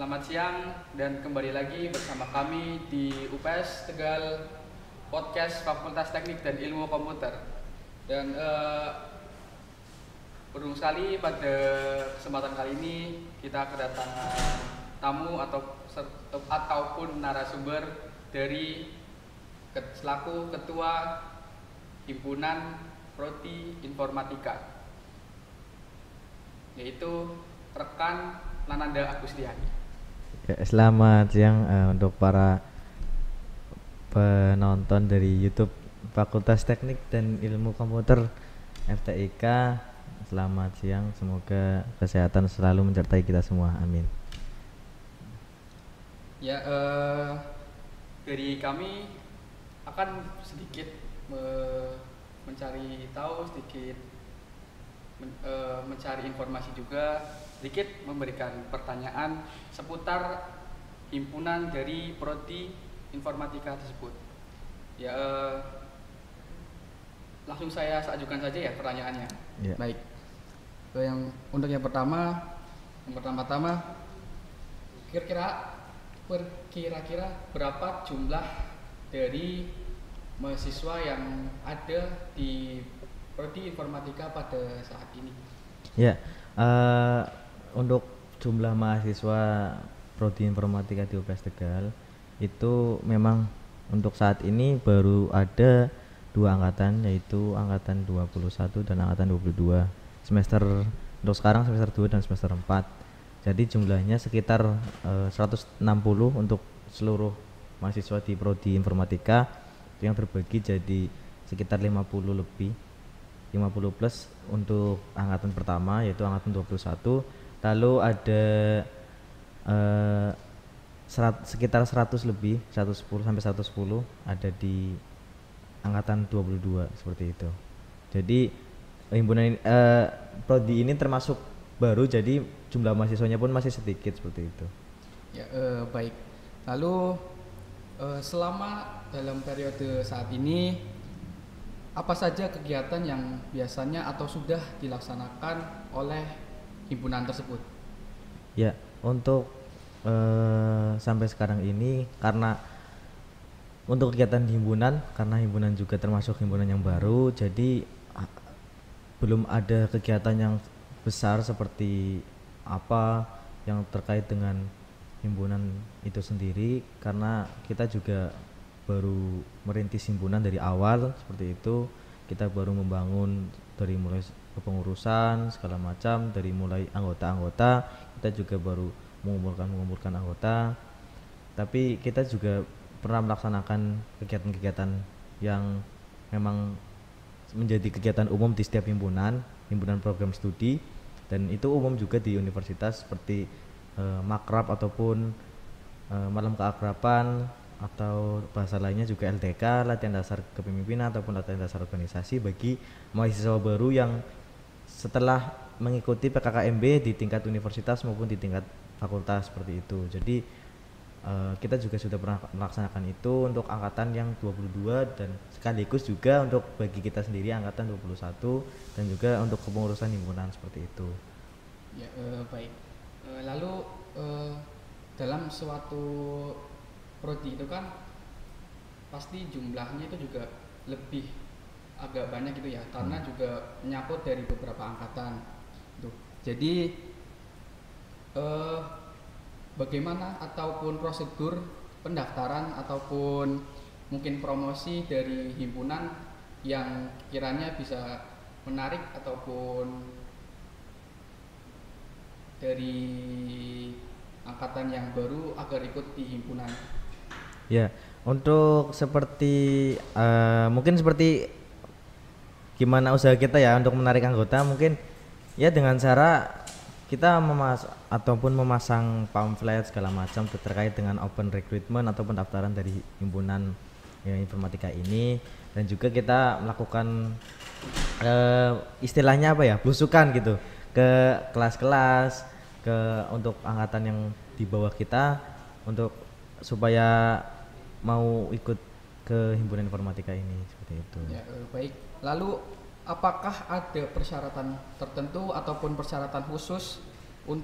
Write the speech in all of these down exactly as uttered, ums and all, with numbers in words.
Selamat siang dan kembali lagi bersama kami di U P S Tegal Podcast Fakultas Teknik dan Ilmu Komputer. Dan eh, beruntung sekali pada kesempatan kali ini kita kedatangan tamu atau ataupun narasumber dari selaku ketua himpunan Prodi Informatika, yaitu rekan Nananda Agustiani. Ya, selamat siang uh, untuk para penonton dari YouTube Fakultas Teknik dan Ilmu Komputer F T I K. Selamat siang, semoga kesehatan selalu menyertai kita semua, amin. Ya, uh, dari kami akan sedikit me- mencari tahu, sedikit men- uh, mencari informasi juga, sedikit memberikan pertanyaan seputar himpunan dari Prodi Informatika tersebut. Ya, uh, langsung saya ajukan saja ya pertanyaannya. Ya. Baik. Uh, yang untuk yang pertama, yang pertama-tama, kira-kira kira-kira berapa jumlah dari mahasiswa yang ada di Prodi Informatika pada saat ini? Ya, uh, untuk jumlah mahasiswa Prodi Informatika di U P S Tegal itu memang untuk saat ini baru ada dua angkatan, yaitu angkatan dua puluh satu dan angkatan dua puluh dua. Semester untuk sekarang semester dua dan semester empat. Jadi jumlahnya sekitar uh, seratus enam puluh untuk seluruh mahasiswa di Prodi Informatika, yang terbagi jadi sekitar lima puluh lebih, lima puluh plus untuk angkatan pertama yaitu angkatan dua puluh satu. Lalu ada uh, serat, sekitar seratus lebih, seratus sepuluh sampai seratus sepuluh ada di angkatan dua puluh dua, seperti itu. Jadi himpunan uh, prodi ini termasuk baru, jadi jumlah mahasiswanya pun masih sedikit, seperti itu. Ya, uh, baik. Lalu uh, selama dalam periode saat ini apa saja kegiatan yang biasanya atau sudah dilaksanakan oleh himpunan tersebut? Ya, untuk uh, sampai sekarang ini, karena untuk kegiatan himpunan, karena himpunan juga termasuk himpunan yang baru, jadi uh, belum ada kegiatan yang besar seperti apa yang terkait dengan himpunan itu sendiri, karena kita juga baru merintis himpunan dari awal, seperti itu. Kita baru membangun dari mulai kepengurusan segala macam, dari mulai anggota-anggota, kita juga baru mengumpulkan mengumpulkan anggota. Tapi kita juga pernah melaksanakan kegiatan-kegiatan yang memang menjadi kegiatan umum di setiap himpunan, himpunan program studi, dan itu umum juga di universitas, seperti eh, makrab ataupun eh, malam keakraban, atau bahasa lainnya juga L D K, latihan dasar kepemimpinan ataupun latihan dasar organisasi bagi mahasiswa baru yang setelah mengikuti P K K M B di tingkat universitas maupun di tingkat fakultas, seperti itu. Jadi uh, kita juga sudah pernah melaksanakan itu untuk angkatan yang dua puluh dua, dan sekaligus juga untuk bagi kita sendiri angkatan dua puluh satu, dan juga untuk kepengurusan himpunan, seperti itu. Ya, uh, baik. Uh, lalu uh, dalam suatu prodi itu kan pasti jumlahnya itu juga lebih agak banyak gitu ya, karena hmm. juga menyangkut dari beberapa angkatan tuh. Jadi eh, bagaimana ataupun prosedur pendaftaran ataupun mungkin promosi dari himpunan yang kiranya bisa menarik ataupun dari angkatan yang baru agar ikut di himpunan? Ya, untuk seperti uh, mungkin seperti gimana usaha kita ya untuk menarik anggota, mungkin ya dengan cara kita memas ataupun memasang pamflet segala macam terkait dengan open recruitment ataupun pendaftaran dari himpunan ya, informatika ini, dan juga kita melakukan uh, istilahnya apa ya, belusukan gitu ke kelas-kelas, ke untuk angkatan yang di bawah kita, untuk supaya mau ikut ke himpunan informatika ini, seperti itu. Ya, eh, baik. Lalu apakah ada persyaratan tertentu ataupun persyaratan khusus untuk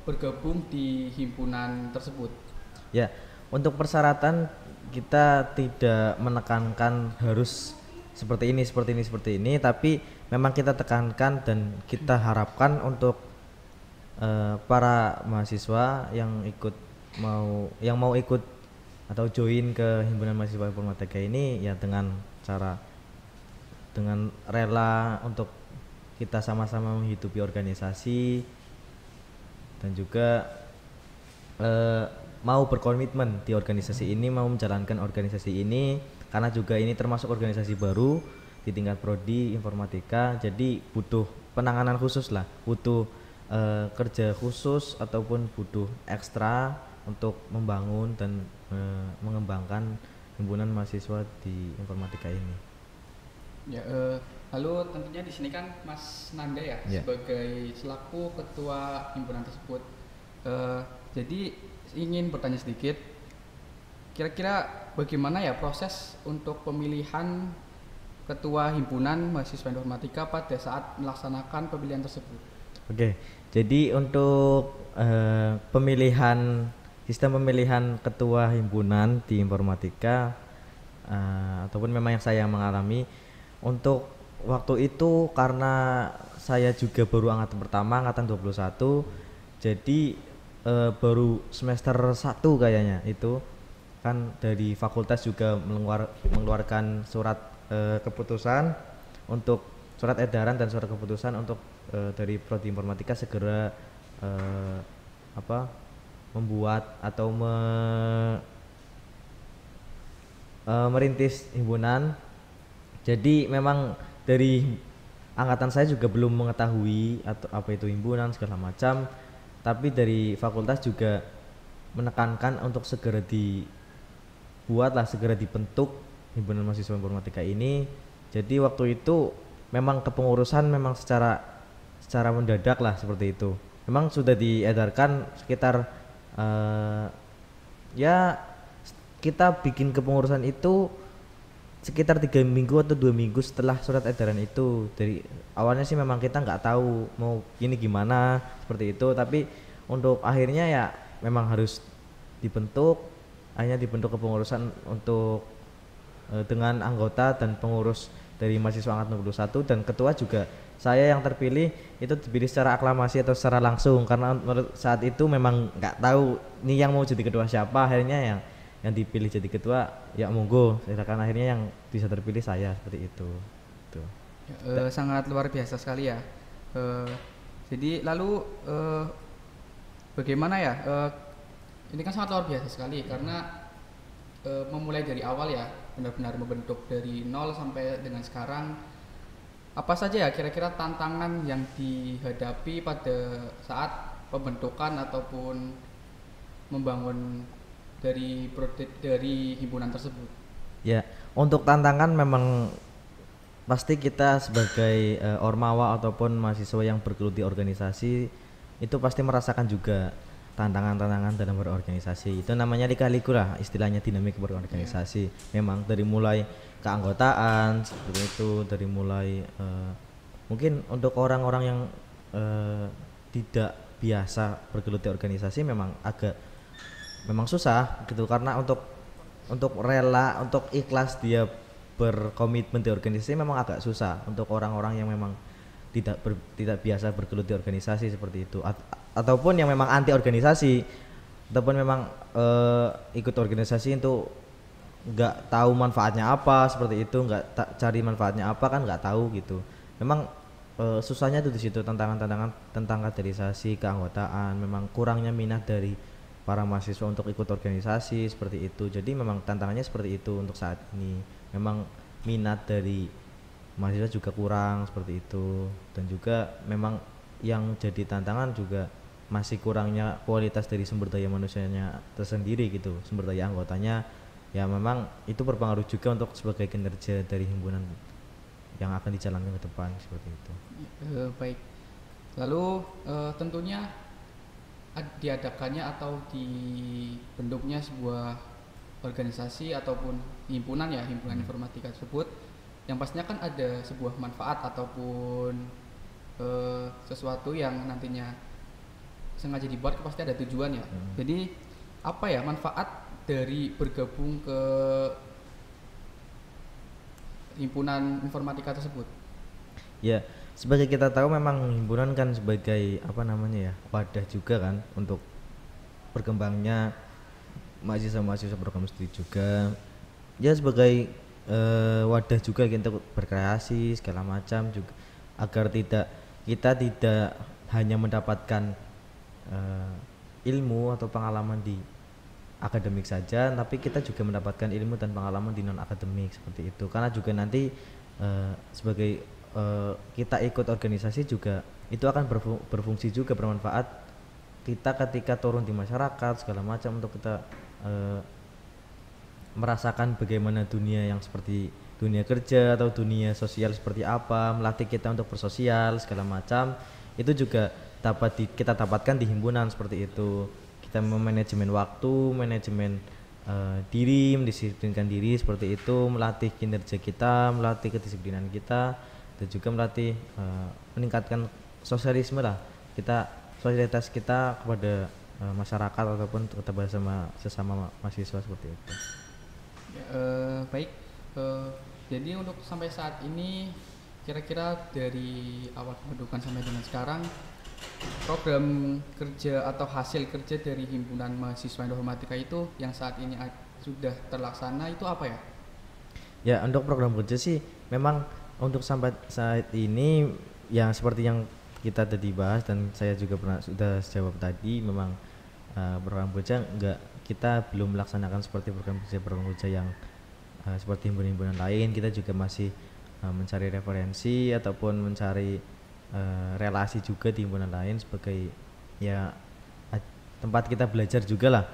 bergabung di himpunan tersebut? Ya, untuk persyaratan kita tidak menekankan harus seperti ini, seperti ini, seperti ini, tapi memang kita tekankan dan kita harapkan untuk uh, para mahasiswa yang ikut mau yang mau ikut atau join ke himpunan mahasiswa informatika ini ya dengan cara dengan rela untuk kita sama-sama menghidupi organisasi dan juga uh, mau berkomitmen di organisasi ini, mau menjalankan organisasi ini karena juga ini termasuk organisasi baru di tingkat prodi informatika, jadi butuh penanganan khusus lah, butuh uh, kerja khusus ataupun butuh ekstra untuk membangun dan uh, mengembangkan himpunan mahasiswa di informatika ini. Ya, uh, lalu tentunya di sini kan Mas Nanda ya, yeah. sebagai selaku ketua himpunan tersebut, uh, jadi ingin bertanya sedikit, kira-kira bagaimana ya proses untuk pemilihan ketua himpunan mahasiswa informatika pada saat melaksanakan pemilihan tersebut? Oke, jadi untuk uh, pemilihan sistem pemilihan ketua himpunan di informatika uh, ataupun memang yang saya mengalami untuk waktu itu karena saya juga baru angkatan pertama, angkatan dua puluh satu, jadi uh, baru semester satu kayaknya itu kan dari fakultas juga mengeluar, mengeluarkan surat uh, keputusan untuk surat edaran dan surat keputusan untuk uh, dari prodi informatika segera uh, apa membuat atau me, uh, merintis himpunan. Jadi memang dari angkatan saya juga belum mengetahui atau apa itu himpunan segala macam, tapi dari fakultas juga menekankan untuk segera dibuatlah, segera dibentuk himpunan mahasiswa informatika ini. Jadi waktu itu memang kepengurusan memang secara secara mendadak lah seperti itu. Memang sudah diedarkan sekitar uh, ya kita bikin kepengurusan itu sekitar tiga minggu atau dua minggu setelah surat edaran itu. Dari awalnya sih memang kita nggak tahu mau ini gimana seperti itu, tapi untuk akhirnya ya memang harus dibentuk, hanya dibentuk kepengurusan untuk uh, dengan anggota dan pengurus dari mahasiswa angkatan dua puluh satu dan ketua juga saya yang terpilih itu dipilih secara aklamasi atau secara langsung karena menurut saat itu memang nggak tahu nih yang mau jadi ketua siapa, akhirnya yang yang dipilih jadi ketua ya monggo silakan, akhirnya yang bisa terpilih saya seperti itu. Tuh. Ya, uh, sangat luar biasa sekali ya. Uh, jadi lalu uh, bagaimana ya? Uh, ini kan sangat luar biasa sekali karena uh, memulai dari awal ya, benar-benar membentuk dari nol sampai dengan sekarang. Apa saja ya kira-kira tantangan yang dihadapi pada saat pembentukan ataupun membangun dari proyek dari himpunan tersebut? Ya, untuk tantangan memang pasti kita sebagai uh, ormawa ataupun mahasiswa yang bergelut di organisasi itu pasti merasakan juga tantangan-tantangan dalam berorganisasi. Itu namanya lika-liku lah istilahnya dinamika berorganisasi. Yeah. Memang dari mulai keanggotaan seperti itu, dari mulai uh, mungkin untuk orang-orang yang uh, tidak biasa bergelut di organisasi memang agak memang susah gitu, karena untuk untuk rela untuk ikhlas dia berkomitmen di organisasi memang agak susah untuk orang-orang yang memang tidak ber, tidak biasa bergelut di organisasi seperti itu. A- ataupun yang memang anti organisasi ataupun memang uh, ikut organisasi itu nggak tahu manfaatnya apa seperti itu, nggak ta- cari manfaatnya apa kan nggak tahu gitu. Memang uh, susahnya itu di situ, tantangan-tantangan tentang kaderisasi, keanggotaan, memang kurangnya minat dari para mahasiswa untuk ikut organisasi seperti itu. Jadi memang tantangannya seperti itu untuk saat ini. Memang minat dari mahasiswa juga kurang seperti itu, dan juga memang yang jadi tantangan juga masih kurangnya kualitas dari sumber daya manusianya tersendiri gitu, sumber daya anggotanya ya memang itu berpengaruh juga untuk sebagai kinerja dari himpunan yang akan dijalankan ke depan seperti itu. E, baik. Lalu e, tentunya diadakannya atau dibentuknya sebuah organisasi ataupun himpunan ya, himpunan hmm. informatika tersebut yang pastinya kan ada sebuah manfaat ataupun e, sesuatu yang nantinya sengaja dibuat pasti ada tujuan ya. Hmm. Jadi apa ya manfaat dari bergabung ke himpunan informatika tersebut? Ya, sebagai kita tahu memang himpunan kan sebagai apa namanya ya, wadah juga kan untuk berkembangnya mahasiswa-mahasiswa program studi juga. Ya sebagai eh, wadah juga gitu untuk berkreasi segala macam juga, agar tidak kita tidak hanya mendapatkan eh, ilmu atau pengalaman di akademik saja, tapi kita juga mendapatkan ilmu dan pengalaman di non akademik seperti itu. Karena juga nanti uh, sebagai uh, kita ikut organisasi juga itu akan berfu- berfungsi juga bermanfaat kita ketika turun di masyarakat segala macam untuk kita uh, merasakan bagaimana dunia yang seperti dunia kerja atau dunia sosial seperti apa, melatih kita untuk bersosial segala macam. Itu juga dapat di, kita dapatkan di himpunan seperti itu. Kita memanajemen waktu, manajemen uh, diri, mendisiplinkan diri seperti itu, melatih kinerja kita, melatih kedisiplinan kita, dan juga melatih uh, meningkatkan sosialisme lah, kita solidaritas kita kepada uh, masyarakat ataupun kepada sama sesama mahasiswa seperti itu. Ya, uh, baik. Uh, jadi untuk sampai saat ini kira-kira dari awal pembentukan sampai dengan sekarang, program kerja atau hasil kerja dari himpunan mahasiswa informatika itu yang saat ini sudah terlaksana itu apa ya? Ya, untuk program kerja sih memang untuk sampai saat ini yang seperti yang kita tadi bahas dan saya juga pernah sudah jawab tadi, memang uh, program kerja enggak, kita belum melaksanakan seperti program kerja program kerja yang uh, seperti himpunan-himpunan lain. Kita juga masih uh, mencari referensi ataupun mencari Uh, relasi juga di himpunan lain sebagai ya tempat kita belajar juga lah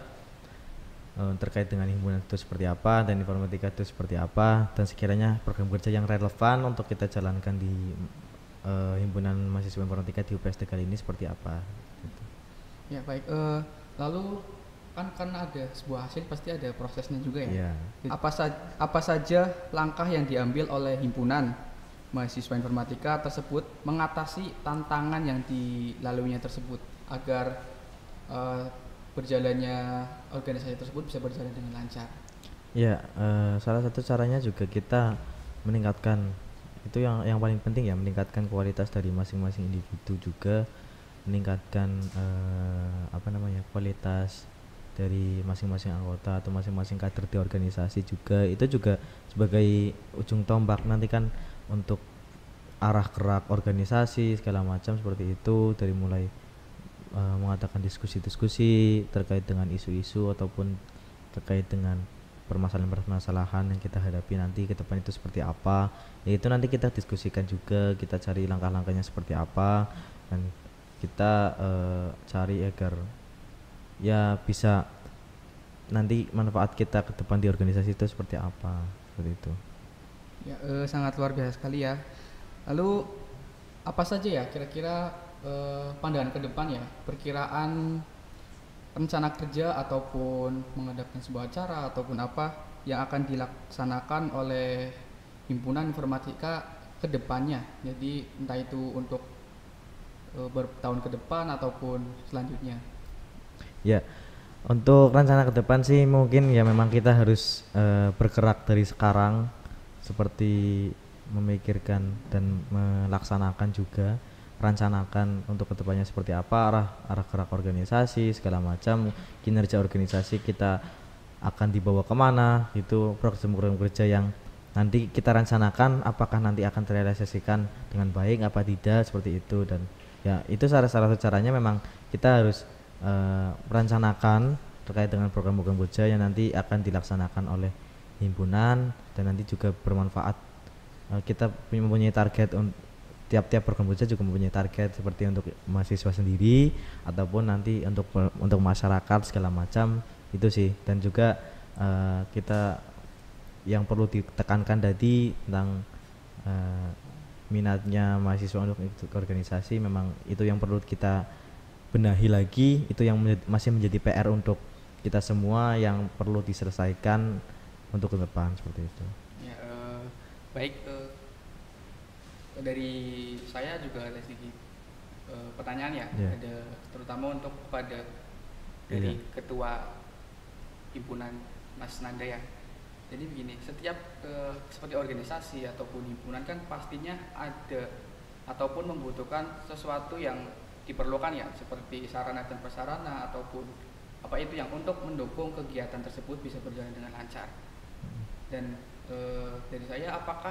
uh, terkait dengan himpunan itu seperti apa dan informatika itu seperti apa, dan sekiranya program kerja yang relevan untuk kita jalankan di uh, himpunan mahasiswa informatika di U P S Tegal ini seperti apa gitu. Ya baik, uh, lalu kan karena ada sebuah hasil pasti ada prosesnya juga ya. Yeah. Apa, sa- apa saja langkah yang diambil oleh himpunan mahasiswa informatika tersebut mengatasi tantangan yang dilaluinya tersebut agar uh, berjalannya organisasi tersebut bisa berjalan dengan lancar? Ya, uh, salah satu caranya juga kita meningkatkan, itu yang yang paling penting ya, meningkatkan kualitas dari masing-masing individu, juga meningkatkan uh, apa namanya kualitas dari masing-masing anggota atau masing-masing kader di organisasi juga. Itu juga sebagai ujung tombak nanti kan untuk arah gerak organisasi segala macam seperti itu, dari mulai uh, mengadakan diskusi-diskusi terkait dengan isu-isu ataupun terkait dengan permasalahan-permasalahan yang kita hadapi nanti ke depan itu seperti apa, yaitu nanti kita diskusikan juga, kita cari langkah-langkahnya seperti apa, dan kita uh, cari agar ya bisa nanti manfaat kita ke depan di organisasi itu seperti apa, seperti itu. Ya, eh, sangat luar biasa sekali ya. Lalu apa saja ya kira-kira eh, pandangan ke depan ya, perkiraan rencana kerja ataupun mengadakan sebuah acara ataupun apa yang akan dilaksanakan oleh himpunan informatika ke depannya. Jadi entah itu untuk eh, bertahun ke depan ataupun selanjutnya. Ya, untuk rencana ke depan sih mungkin ya memang kita harus uh, bergerak dari sekarang, seperti memikirkan dan melaksanakan juga, rencanakan untuk kedepannya seperti apa, arah arah gerak organisasi segala macam, kinerja organisasi kita akan dibawa kemana, itu program-program kerja yang nanti kita rencanakan apakah nanti akan terrealisasikan dengan baik apa tidak, seperti itu. Dan ya itu salah salah satu caranya memang kita harus uh, merencanakan terkait dengan program-program kerja yang nanti akan dilaksanakan oleh himpunan, dan nanti juga bermanfaat. Uh, kita mempunyai target un- tiap-tiap program kerja juga mempunyai target seperti untuk mahasiswa sendiri ataupun nanti untuk untuk masyarakat segala macam itu sih. Dan juga uh, kita yang perlu ditekankan tadi tentang uh, minatnya mahasiswa untuk ikut organisasi, memang itu yang perlu kita benahi lagi, itu yang menjadi, masih menjadi P R untuk kita semua yang perlu diselesaikan untuk ke depan seperti itu. Ya, uh, baik uh, dari saya juga ada sedikit eh, pertanyaan ya, Ya, ada terutama untuk kepada dari iya, ketua himpunan Mas Nanda ya. Jadi begini, setiap eh, seperti organisasi ataupun himpunan kan pastinya ada ataupun membutuhkan sesuatu yang diperlukan ya, seperti sarana dan prasarana ataupun apa itu yang untuk mendukung kegiatan tersebut bisa berjalan dengan lancar. Dan eh, dari saya, apakah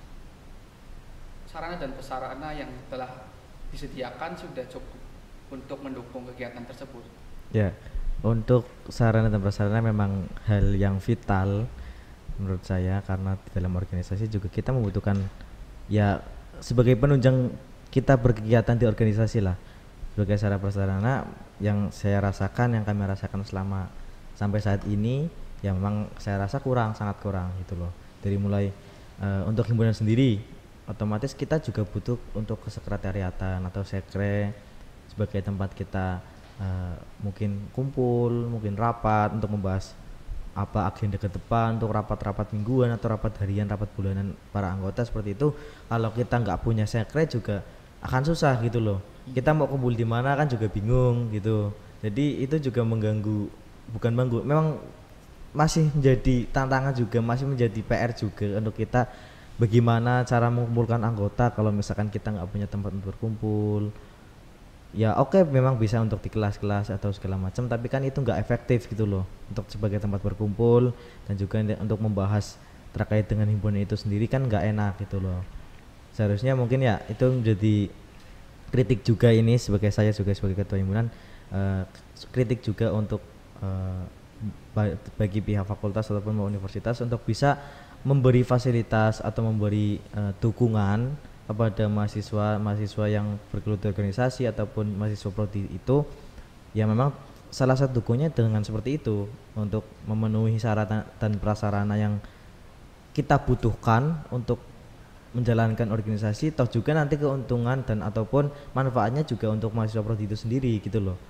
sarana dan prasarana yang telah disediakan sudah cukup untuk mendukung kegiatan tersebut? ya. Untuk sarana dan prasarana memang hal yang vital menurut saya, karena di dalam organisasi juga kita membutuhkan, ya, sebagai penunjang kita berkegiatan di organisasi lah, sebagai sarana prasarana yang saya rasakan, yang kami rasakan selama sampai saat ini, ya memang saya rasa kurang, sangat kurang gitu loh. Dari mulai eh, untuk himpunan sendiri, otomatis kita juga butuh untuk kesekretariatan atau sekre sebagai tempat kita eh, mungkin kumpul, mungkin rapat untuk membahas apa agenda ke depan, untuk rapat-rapat mingguan atau rapat harian, rapat bulanan para anggota seperti itu. Kalau kita nggak punya sekre juga akan susah gitu loh. Kita mau kumpul di mana kan juga bingung gitu. Jadi itu juga mengganggu, bukan mengganggu, memang masih menjadi tantangan juga, masih menjadi P R juga untuk kita, bagaimana cara mengumpulkan anggota kalau misalkan kita nggak punya tempat untuk berkumpul. Ya oke, memang bisa untuk di kelas-kelas atau segala macam, tapi kan itu nggak efektif gitu loh untuk sebagai tempat berkumpul, dan juga untuk membahas terkait dengan himpunan itu sendiri kan nggak enak gitu loh. Seharusnya mungkin ya itu menjadi kritik juga ini, sebagai saya juga sebagai ketua himpunan, eh, kritik juga untuk eh, ba- bagi pihak fakultas ataupun mau universitas untuk bisa memberi fasilitas atau memberi eh, dukungan kepada mahasiswa-mahasiswa yang bergelut di organisasi ataupun mahasiswa prodi itu, ya memang salah satu dukungannya dengan seperti itu, untuk memenuhi syarat dan prasarana yang kita butuhkan untuk menjalankan organisasi, toh juga nanti keuntungan dan ataupun manfaatnya juga untuk mahasiswa prodi itu sendiri gitu loh.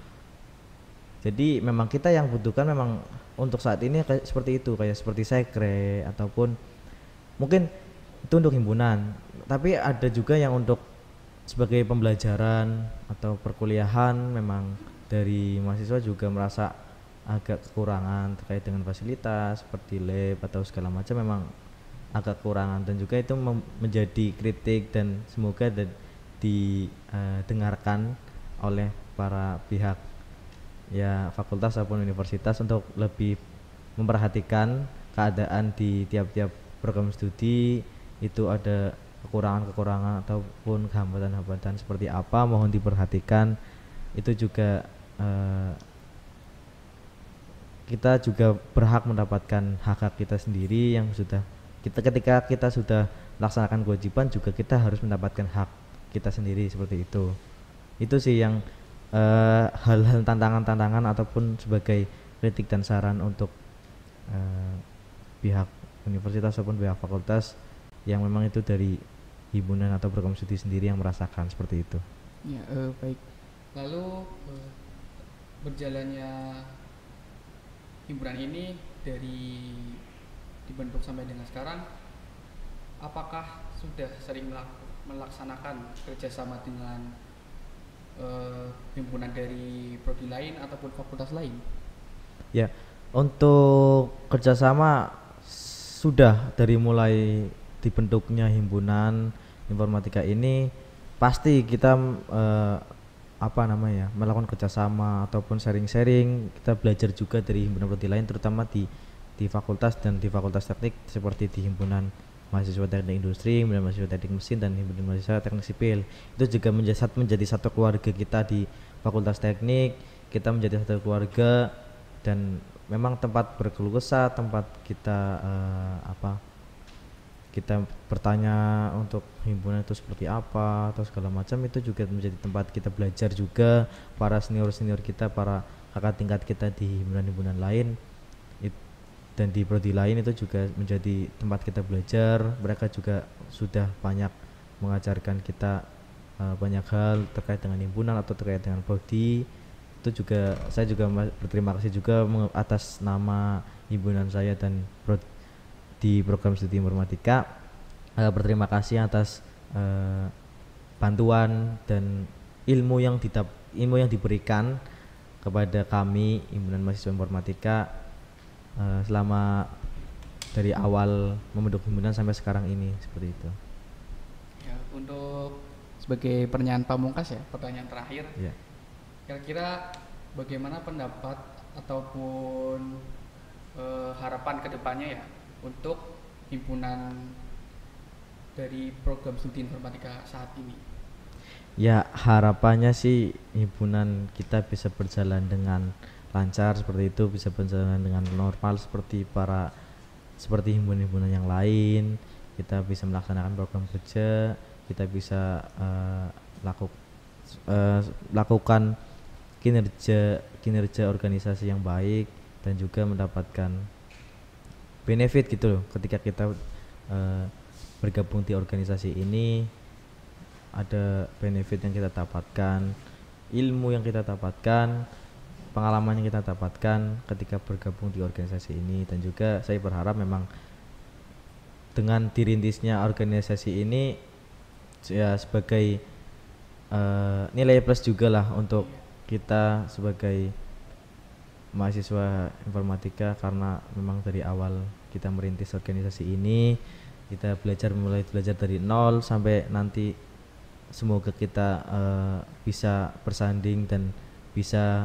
Jadi memang kita yang butuhkan memang untuk saat ini kayak seperti itu, kayak seperti sekre ataupun mungkin itu untuk himpunan, tapi ada juga yang untuk sebagai pembelajaran atau perkuliahan. Memang dari mahasiswa juga merasa agak kekurangan terkait dengan fasilitas seperti lab atau segala macam, memang agak kekurangan, dan juga itu menjadi kritik dan semoga didengarkan oleh para pihak, ya fakultas ataupun universitas, untuk lebih memperhatikan keadaan di tiap-tiap program studi itu ada kekurangan-kekurangan ataupun hambatan-hambatan seperti apa, mohon diperhatikan. Itu juga eh, kita juga berhak mendapatkan hak-hak kita sendiri yang sudah kita, ketika kita sudah melaksanakan kewajiban juga kita harus mendapatkan hak kita sendiri seperti itu. Itu sih yang eh, hal-hal tantangan-tantangan ataupun sebagai kritik dan saran untuk eh, pihak universitas ataupun pihak fakultas yang memang itu dari himpunan atau program studi sendiri yang merasakan seperti itu. Ya, eh, baik. Lalu eh, berjalannya himpunan ini dari dibentuk sampai dengan sekarang, apakah sudah sering melaksanakan kerjasama dengan eh, himpunan dari prodi lain ataupun fakultas lain? Ya, untuk kerjasama sudah dari mulai dibentuknya himpunan informatika ini, pasti kita eh, apa namanya melakukan kerjasama ataupun sharing-sharing. Kita belajar juga dari himpunan prodi lain, terutama di di fakultas dan di fakultas teknik seperti di himpunan mahasiswa teknik industri, himpunan mahasiswa teknik mesin, dan himpunan mahasiswa teknik sipil. Itu juga menjadi, menjadi satu keluarga kita di fakultas teknik. Kita menjadi satu keluarga, dan memang tempat berkeluh kesah, tempat kita eh, apa kita bertanya untuk himpunan itu seperti apa atau segala macam. Itu juga menjadi tempat kita belajar juga, para senior-senior kita, para kakak tingkat kita di himpunan-himpunan lain it, dan di prodi lain, itu juga menjadi tempat kita belajar. Mereka juga sudah banyak mengajarkan kita uh, banyak hal terkait dengan himpunan atau terkait dengan prodi. Itu juga saya juga berterima kasih juga atas nama himpunan saya dan prodi di program studi informatika, uh, berterima kasih atas uh, bantuan dan ilmu yang ditap ilmu yang diberikan kepada kami himpunan mahasiswa informatika uh, selama dari awal membentuk himpunan sampai sekarang ini, seperti itu. Ya, untuk sebagai pertanyaan pamungkas ya, pertanyaan terakhir. Ya. Kira-kira bagaimana pendapat ataupun uh, harapan kedepannya ya untuk himpunan dari program studi informatika saat ini? Ya, harapannya sih himpunan kita bisa berjalan dengan lancar seperti itu, bisa berjalan dengan normal seperti para seperti himpunan-himpunan yang lain. Kita bisa melaksanakan program kerja, kita bisa uh, laku, uh, lakukan kinerja kinerja organisasi yang baik dan juga mendapatkan benefit gitu loh ketika kita uh, bergabung di organisasi ini. Ada benefit yang kita dapatkan, ilmu yang kita dapatkan, pengalaman yang kita dapatkan ketika bergabung di organisasi ini. Dan juga saya berharap memang dengan dirintisnya organisasi ini ya sebagai uh, nilai plus juga lah untuk kita sebagai mahasiswa informatika, karena memang dari awal kita merintis organisasi ini, kita belajar mulai belajar dari nol sampai nanti semoga kita uh, bisa bersanding dan bisa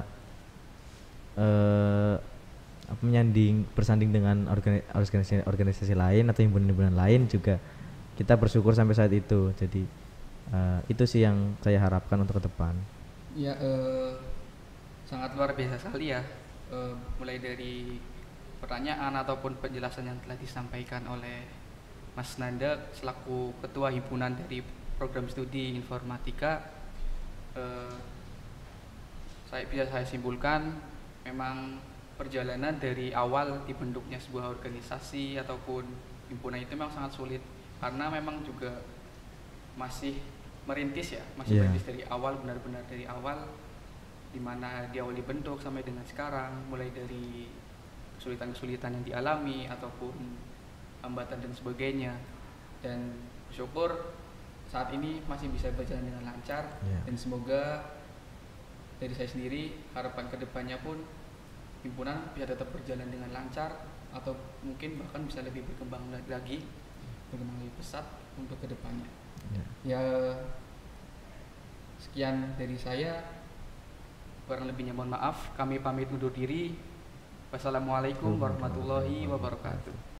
uh, menyanding bersanding dengan organisasi organisasi lain atau himpunan-himpunan lain juga. Kita bersyukur sampai saat itu. Jadi uh, itu sih yang saya harapkan untuk ke depan. Ya, uh, sangat luar biasa sekali ya, uh, mulai dari pertanyaan ataupun penjelasan yang telah disampaikan oleh Mas Nanda selaku ketua himpunan dari program studi informatika. uh, saya bisa saya simpulkan memang perjalanan dari awal dibentuknya sebuah organisasi ataupun himpunan itu memang sangat sulit, karena memang juga masih merintis ya, masih yeah. merintis dari awal, benar-benar dari awal, dimana di awal dibentuk sampai dengan sekarang, mulai dari kesulitan-kesulitan yang dialami ataupun hambatan dan sebagainya. Dan bersyukur saat ini masih bisa berjalan dengan lancar, yeah. Dan semoga dari saya sendiri harapan kedepannya pun himpunan bisa tetap berjalan dengan lancar, atau mungkin bahkan bisa lebih berkembang lagi, berkembang lebih pesat untuk kedepannya. Yeah. Ya, sekian dari saya, kurang lebihnya mohon maaf. Kami pamit undur diri. Wassalamualaikum warahmatullahi wabarakatuh.